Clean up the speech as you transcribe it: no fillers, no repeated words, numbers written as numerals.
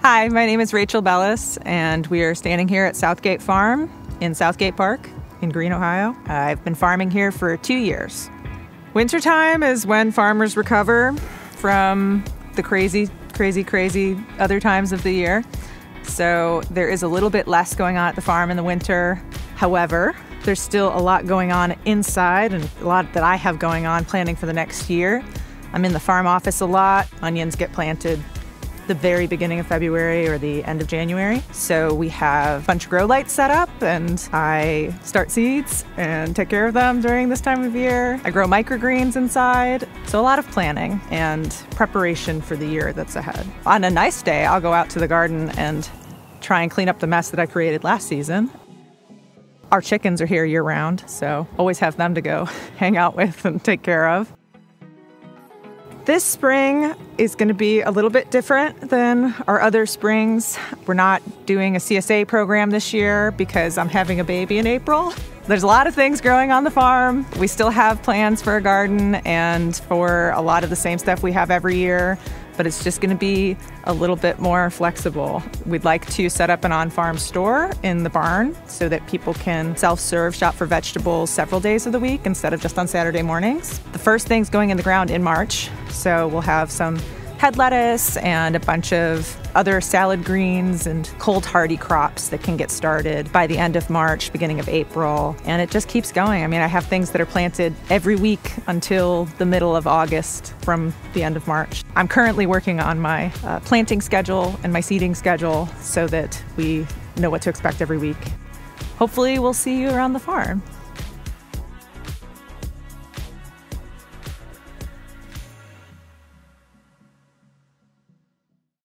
Hi, my name is Rachel Bellis, and we are standing here at Southgate Farm in Southgate Park in Greene, Ohio. I've been farming here for 2 years. Wintertime is when farmers recover from the crazy other times of the year. So there is a little bit less going on at the farm in the winter. However, there's still a lot going on inside and a lot that I have going on planning for the next year. I'm in the farm office a lot. Onions get planted the very beginning of February or the end of January. So we have a bunch of grow lights set up and I start seeds and take care of them during this time of year. I grow microgreens inside. So a lot of planning and preparation for the year that's ahead. On a nice day, I'll go out to the garden and try and clean up the mess that I created last season. Our chickens are here year round, so always have them to go hang out with and take care of. This spring is going to be a little bit different than our other springs. We're not doing a CSA program this year because I'm having a baby in April. There's a lot of things growing on the farm. We still have plans for a garden and for a lot of the same stuff we have every year, but it's just going to be a little bit more flexible. We'd like to set up an on-farm store in the barn so that people can self-serve, shop for vegetables several days of the week instead of just on Saturday mornings. The first thing's going in the ground in March, so we'll have some head lettuce and a bunch of other salad greens and cold hardy crops that can get started by the end of March, beginning of April, and it just keeps going. I mean, I have things that are planted every week until the middle of August from the end of March. I'm currently working on my planting schedule and my seeding schedule so that we know what to expect every week. Hopefully we'll see you around the farm.